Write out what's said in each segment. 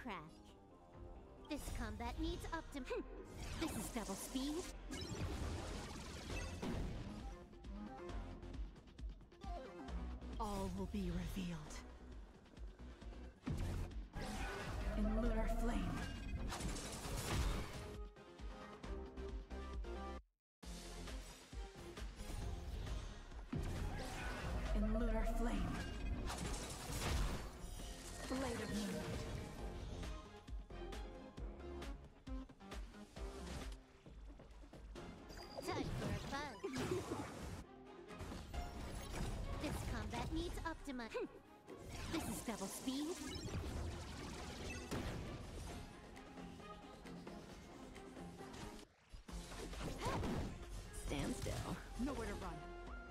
crack. This combat needs This is double speed. All will be revealed. In lunar flame. In lunar flame. Blade of moonlight. Time for a buzz. This combat needs This is double speed. Stand still. Nowhere to run.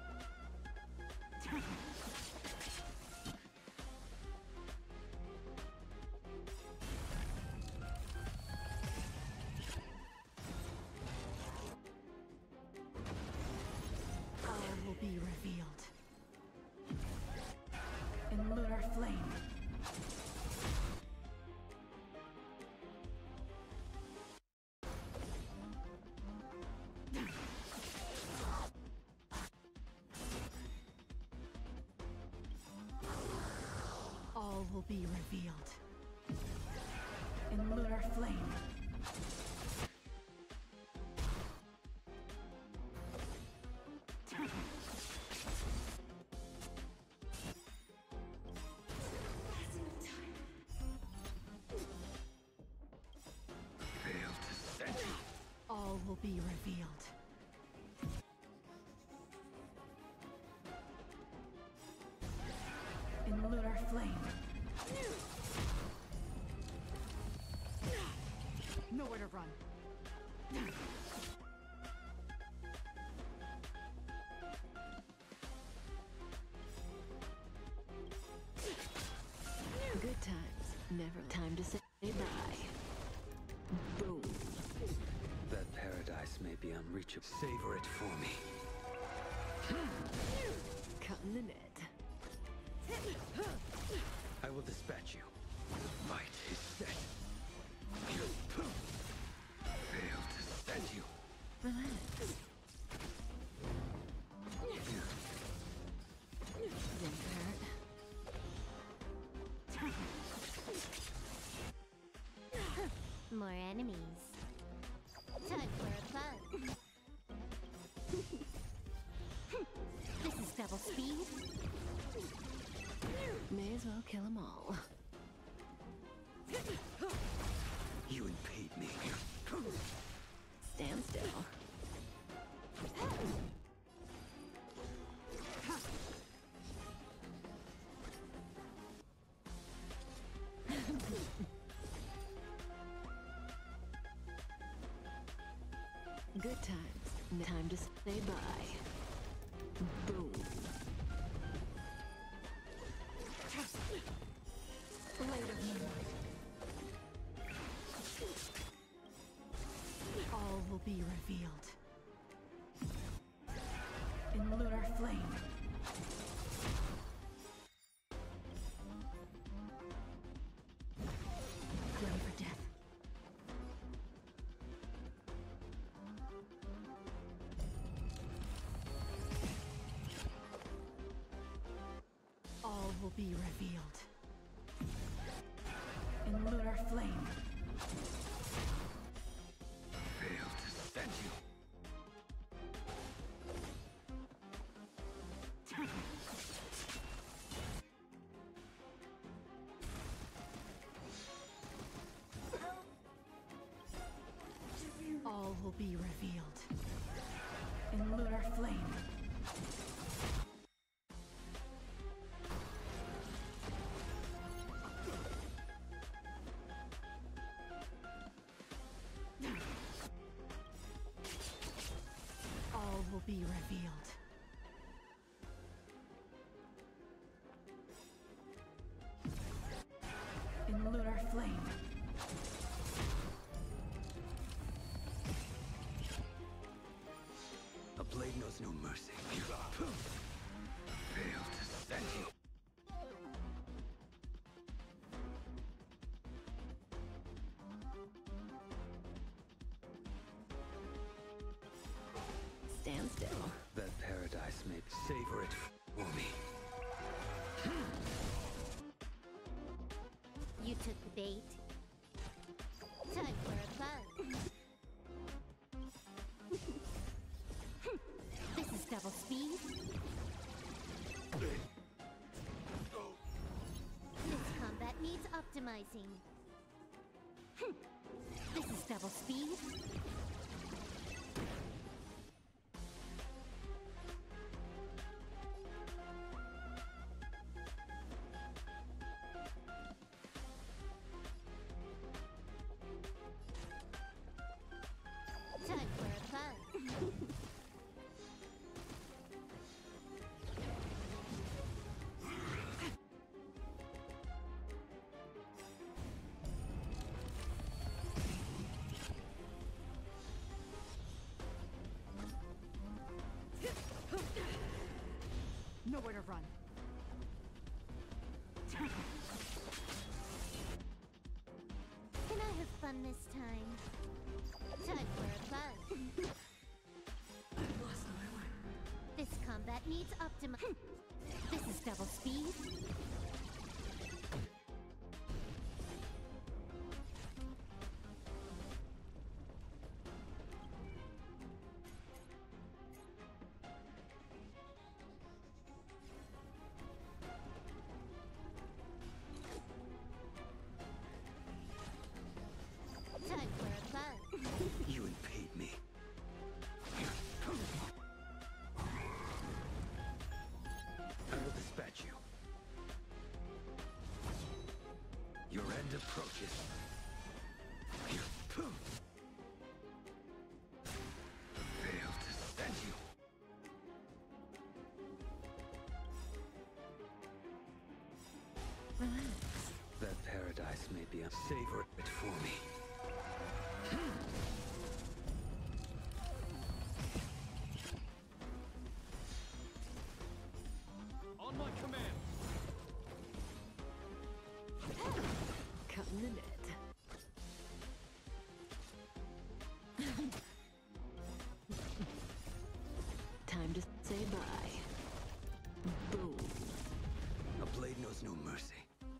All will be revealed. In lunar flame. All will be revealed. In lunar flame. Fail to stand. All will be revealed. In lunar flame. Nowhere to run. Good times. Never time to say bye. Boom. That paradise may be unreachable. Savor it for me. Cutting the net. I will dispatch you. Fight is set. Fail to stand you. Relax. Didn't hurt. More enemies. Time for a buzz. This is double speed. May as well kill them all. You impede me. Stand still. Good times. Time to say bye. Boom. Blade of moonlight. All will be revealed. In lunar flame. Ready for death. All will be revealed. In lunar flame. Fail to stand you. All will be revealed. In lunar flame. All will be revealed. In lunar flame. A blade knows no mercy. Fail to stand you. Stand still. That paradise may savor it for me. You took the bait. Time for a buzz. This is double speed. This combat needs optimizing. This is double speed. Time for a buzz. Nowhere to run. Can I have fun this time? Time for a buzz. I've lost my way. This combat needs This is double speed. Time for a buzz. You impede me. I will dispatch you. Your end approaches. Fail to stand you. Relax. That paradise may be savor it for me. On my command. Cut in the net. Time to say bye. Boom. A blade knows no mercy.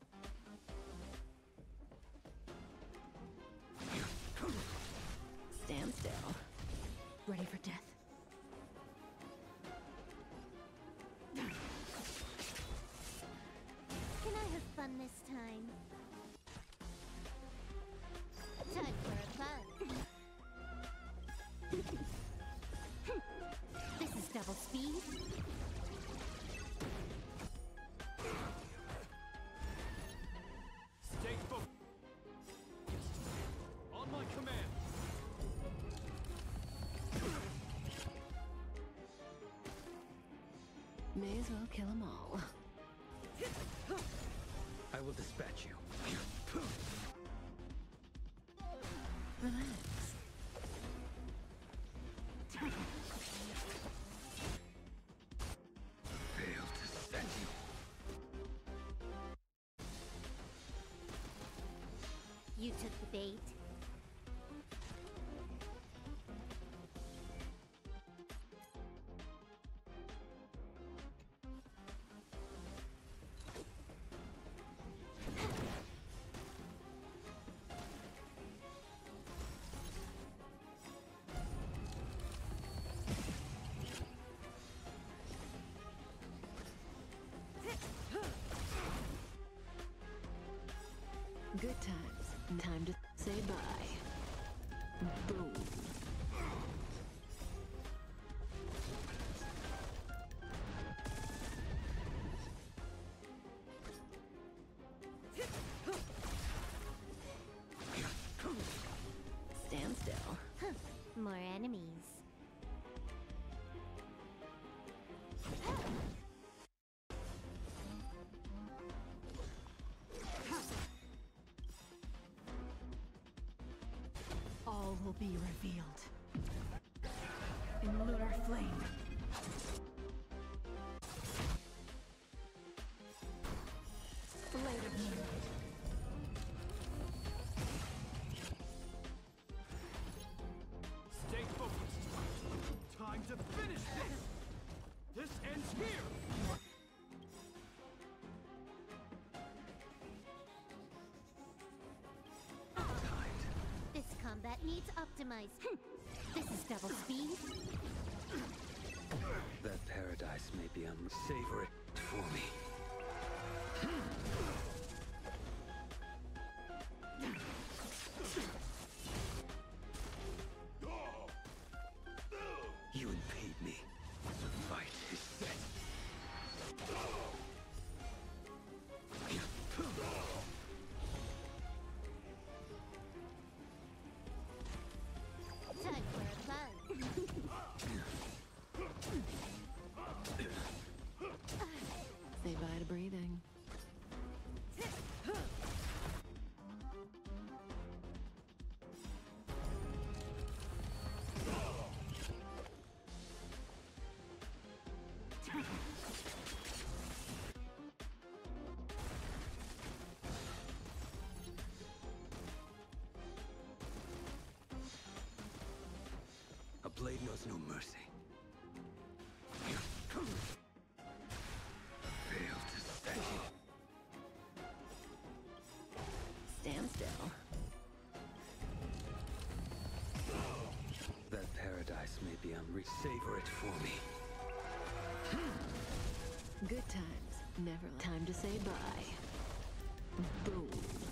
Stand still. Ready for death? Can I have fun this time? Time for a buzz. This is double speed. Stay focused. On my command. May as well kill them all. I will dispatch you. Relax. Fail to stand you. You took the bait. Good times. Time to say bye. Boom. Stand still. More enemies. All will be revealed. In lunar flame. Blade of moonlight. Stay focused. Time to finish. needs optimized. This is double speed. That paradise may be savor it for me. You impede me. The fight is set. Time for a buzz. Say bye to breathing. A blade knows no mercy. Fail to stay. Stand still. That paradise may be unreached. Savor it for me. Good times. Never time to say bye. Boom.